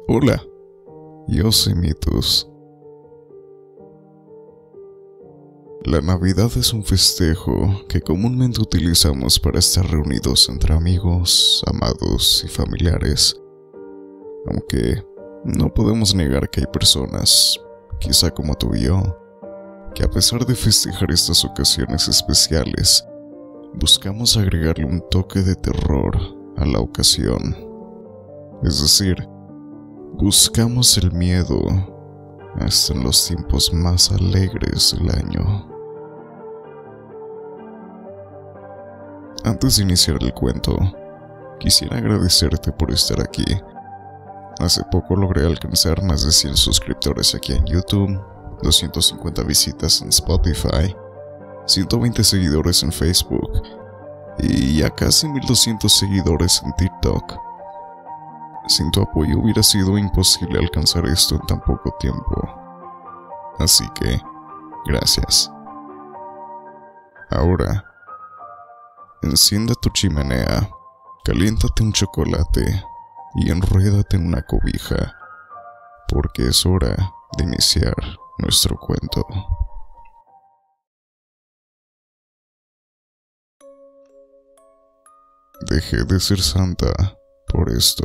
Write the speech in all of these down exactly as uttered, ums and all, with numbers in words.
Hola, yo soy Mitos. La Navidad es un festejo que comúnmente utilizamos para estar reunidos entre amigos, amados y familiares. Aunque no podemos negar que hay personas, quizá como tú y yo, que a pesar de festejar estas ocasiones especiales, buscamos agregarle un toque de terror a la ocasión. Es decir, buscamos el miedo hasta en los tiempos más alegres del año. Antes de iniciar el cuento, quisiera agradecerte por estar aquí. Hace poco logré alcanzar más de cien suscriptores aquí en YouTube, doscientas cincuenta visitas en Spotify, ciento veinte seguidores en Facebook y ya casi mil doscientos seguidores en TikTok. Sin tu apoyo hubiera sido imposible alcanzar esto en tan poco tiempo. Así que, gracias. Ahora, enciende tu chimenea, caliéntate un chocolate y enrédate en una cobija, porque es hora de iniciar nuestro cuento. Dejé de ser santa por esto.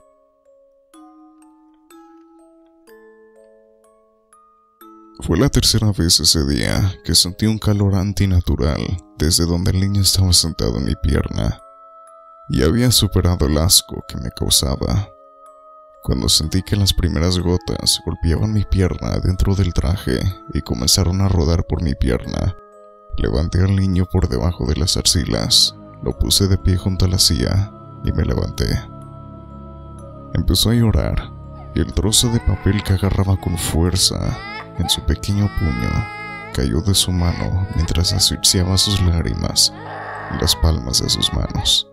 Fue la tercera vez ese día que sentí un calor antinatural desde donde el niño estaba sentado en mi pierna, y había superado el asco que me causaba. Cuando sentí que las primeras gotas golpeaban mi pierna dentro del traje y comenzaron a rodar por mi pierna, levanté al niño por debajo de las axilas, lo puse de pie junto a la silla y me levanté. Empezó a llorar y el trozo de papel que agarraba con fuerza en su pequeño puño cayó de su mano mientras asfixiaba sus lágrimas en las palmas de sus manos.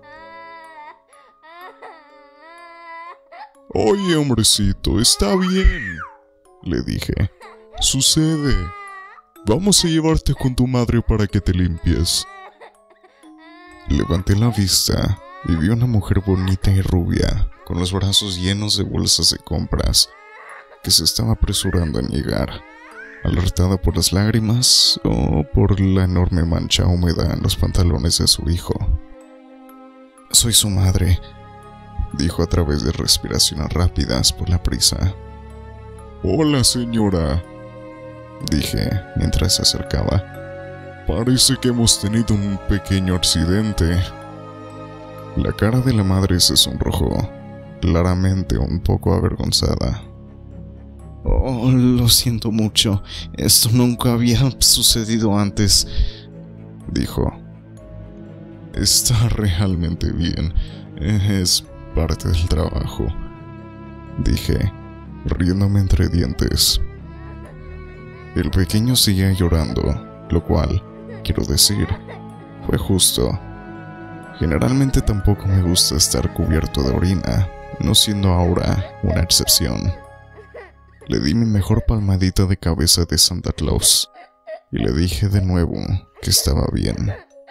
«Oye, hombrecito, está bien», le dije. «Sucede. Vamos a llevarte con tu madre para que te limpies». Levanté la vista y vi una mujer bonita y rubia, con los brazos llenos de bolsas de compras, que se estaba apresurando en llegar, alertada por las lágrimas o por la enorme mancha húmeda en los pantalones de su hijo. «Soy su madre», dijo a través de respiraciones rápidas por la prisa. «Hola, señora», dije mientras se acercaba. «Parece que hemos tenido un pequeño accidente». La cara de la madre se sonrojó, claramente un poco avergonzada. «Oh, lo siento mucho. Esto nunca había sucedido antes», dijo. «Está realmente bien. Es parte del trabajo», dije, riéndome entre dientes. El pequeño seguía llorando, lo cual, quiero decir, fue justo. Generalmente tampoco me gusta estar cubierto de orina, no siendo ahora una excepción. Le di mi mejor palmadita de cabeza de Santa Claus y le dije de nuevo que estaba bien.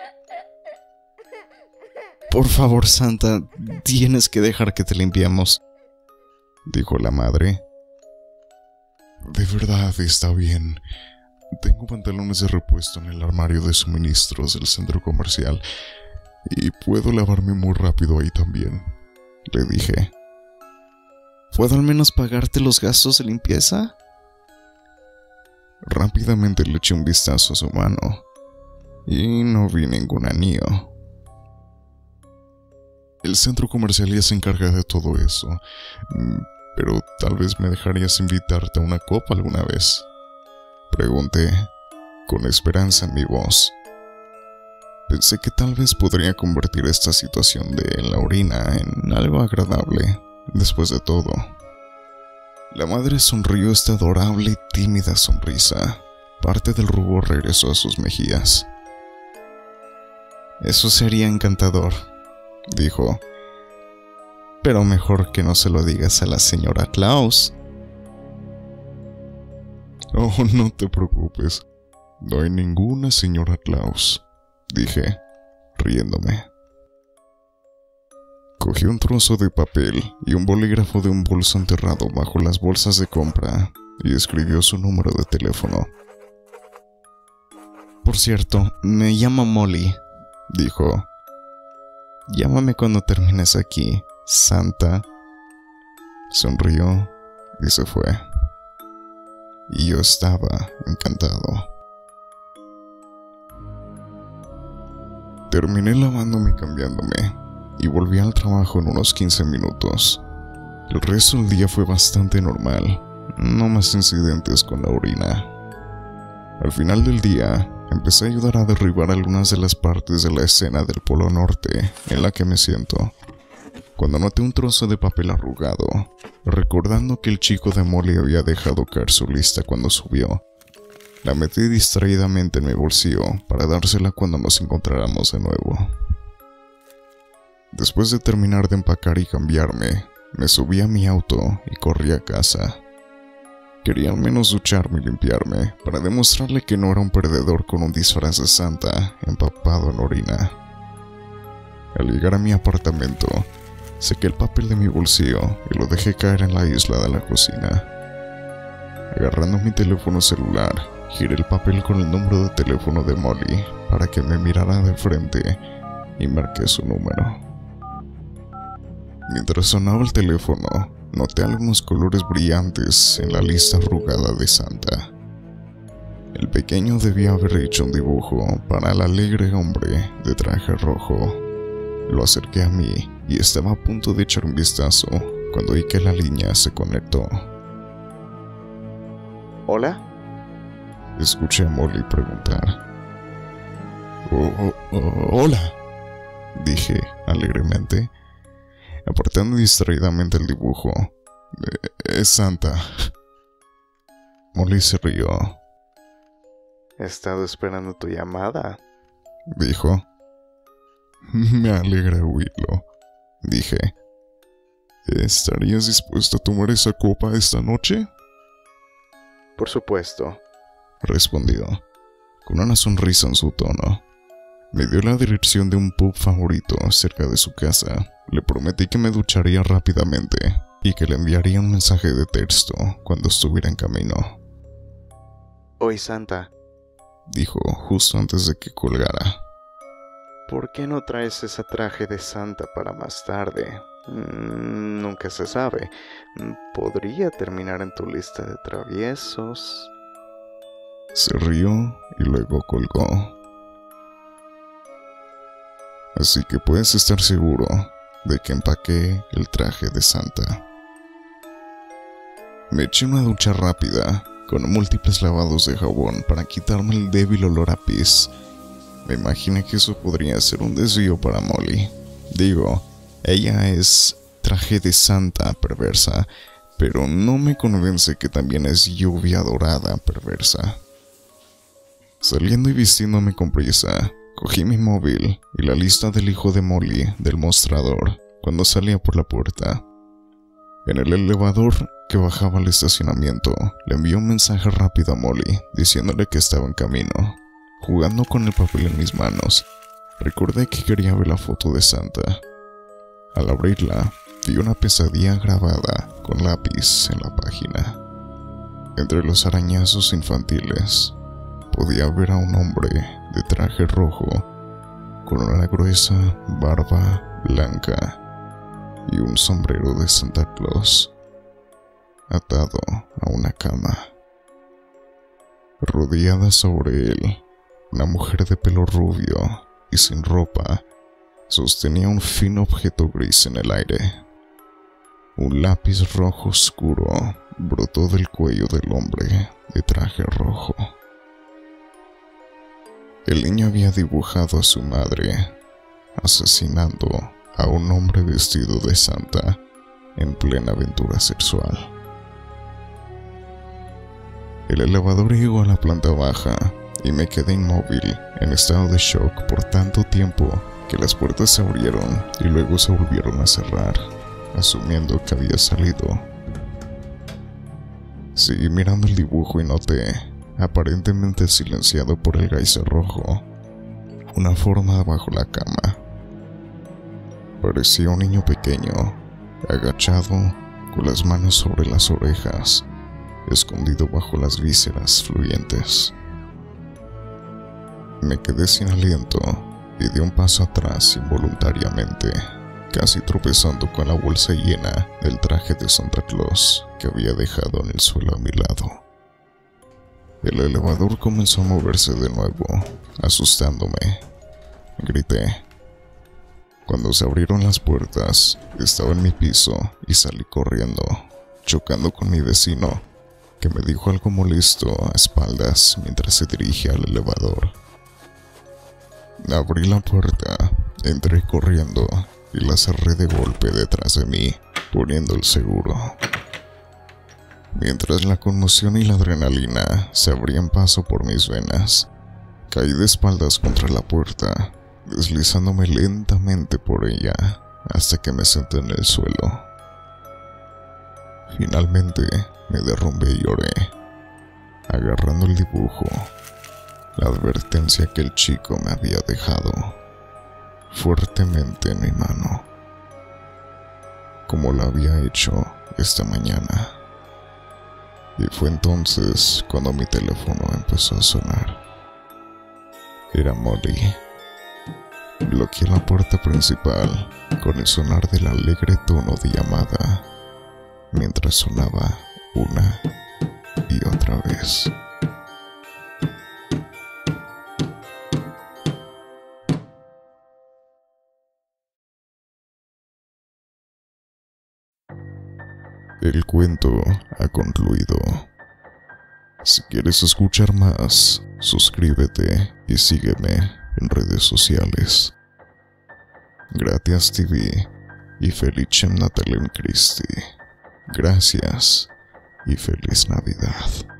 «Por favor, Santa, tienes que dejar que te limpiemos», dijo la madre. «De verdad está bien. Tengo pantalones de repuesto en el armario de suministros del centro comercial y puedo lavarme muy rápido ahí también», le dije. «¿Puedo al menos pagarte los gastos de limpieza?». Rápidamente le eché un vistazo a su mano y no vi ningún anillo. «El centro comercial ya se encarga de todo eso, pero tal vez me dejarías invitarte a una copa alguna vez», pregunté, con esperanza en mi voz. Pensé que tal vez podría convertir esta situación de la orina en algo agradable. Después de todo, la madre sonrió esta adorable y tímida sonrisa. Parte del rubor regresó a sus mejillas. «Eso sería encantador», dijo. «Pero mejor que no se lo digas a la señora Claus». «Oh, no te preocupes. No hay ninguna señora Claus», dije, riéndome. Cogió un trozo de papel y un bolígrafo de un bolso enterrado bajo las bolsas de compra y escribió su número de teléfono. Por cierto, me llamo Molly, dijo. Llámame cuando termines aquí, Santa. Sonrió y se fue. Y yo estaba encantado. Terminé lavándome y cambiándome, y volví al trabajo en unos quince minutos. El resto del día fue bastante normal, no más incidentes con la orina. Al final del día, empecé a ayudar a derribar algunas de las partes de la escena del Polo Norte en la que me siento, cuando noté un trozo de papel arrugado, recordando que el chico de Molly había dejado caer su lista cuando subió. La metí distraídamente en mi bolsillo para dársela cuando nos encontráramos de nuevo. Después de terminar de empacar y cambiarme, me subí a mi auto y corrí a casa. Quería al menos ducharme y limpiarme para demostrarle que no era un perdedor con un disfraz de Santa empapado en orina. Al llegar a mi apartamento, saqué el papel de mi bolsillo y lo dejé caer en la isla de la cocina. Agarrando mi teléfono celular, giré el papel con el número de teléfono de Molly para que me mirara de frente y marqué su número. Mientras sonaba el teléfono, noté algunos colores brillantes en la lista arrugada de Santa. El pequeño debía haber hecho un dibujo para el alegre hombre de traje rojo. Lo acerqué a mí y estaba a punto de echar un vistazo cuando oí que la línea se conectó. ¿Hola? Escuché a Molly preguntar. Oh, oh, oh, hola, dije alegremente, apartando distraídamente el dibujo. Es Santa. Molly se rió. He estado esperando tu llamada, dijo. Me alegra oírlo, dije. ¿Estarías dispuesto a tomar esa copa esta noche? Por supuesto, respondió, con una sonrisa en su tono. Me dio la dirección de un pub favorito cerca de su casa. Le prometí que me ducharía rápidamente y que le enviaría un mensaje de texto cuando estuviera en camino. Oye, Santa, dijo justo antes de que colgara. ¿Por qué no traes ese traje de Santa para más tarde? Mm, nunca se sabe. Podría terminar en tu lista de traviesos. Se rió y luego colgó. Así que puedes estar seguro de que empaqué el traje de Santa. Me eché una ducha rápida, con múltiples lavados de jabón para quitarme el débil olor a pis. Me imaginé que eso podría ser un desvío para Molly. Digo, ella es traje de Santa perversa, pero no me convence que también es lluvia dorada perversa. Saliendo y vistiéndome con prisa, cogí mi móvil y la lista del hijo de Molly del mostrador cuando salía por la puerta. En el elevador que bajaba al estacionamiento, le envié un mensaje rápido a Molly diciéndole que estaba en camino. Jugando con el papel en mis manos, recordé que quería ver la foto de Santa. Al abrirla, vi una pesadilla grabada con lápiz en la página. Entre los arañazos infantiles, podía ver a un hombre de traje rojo, con una gruesa barba blanca y un sombrero de Santa Claus, atado a una cama. Rodeada sobre él, una mujer de pelo rubio y sin ropa sostenía un fino objeto gris en el aire. Un lápiz rojo oscuro brotó del cuello del hombre de traje rojo. El niño había dibujado a su madre, asesinando a un hombre vestido de Santa en plena aventura sexual. El elevador llegó a la planta baja y me quedé inmóvil, en estado de shock por tanto tiempo que las puertas se abrieron y luego se volvieron a cerrar, asumiendo que había salido. Seguí mirando el dibujo y noté, aparentemente silenciado por el geyser rojo, una forma bajo la cama. Parecía un niño pequeño, agachado, con las manos sobre las orejas, escondido bajo las vísceras fluyentes. Me quedé sin aliento y di un paso atrás involuntariamente, casi tropezando con la bolsa llena del traje de Santa Claus que había dejado en el suelo a mi lado. El elevador comenzó a moverse de nuevo, asustándome. Grité. Cuando se abrieron las puertas, estaba en mi piso y salí corriendo, chocando con mi vecino, que me dijo algo molesto a espaldas mientras se dirigía al elevador. Abrí la puerta, entré corriendo y la cerré de golpe detrás de mí, poniendo el seguro. Mientras la conmoción y la adrenalina se abrían paso por mis venas, caí de espaldas contra la puerta, deslizándome lentamente por ella hasta que me senté en el suelo. Finalmente me derrumbé y lloré, agarrando el dibujo, la advertencia que el chico me había dejado, fuertemente en mi mano, como lo había hecho esta mañana. Y fue entonces cuando mi teléfono empezó a sonar. Era Molly. Bloqueé la puerta principal con el sonar del alegre tono de llamada, mientras sonaba una y otra vez. El cuento ha concluido. Si quieres escuchar más, suscríbete y sígueme en redes sociales. Gracias T V y Felicem Natalem Christi. Gracias y feliz Navidad.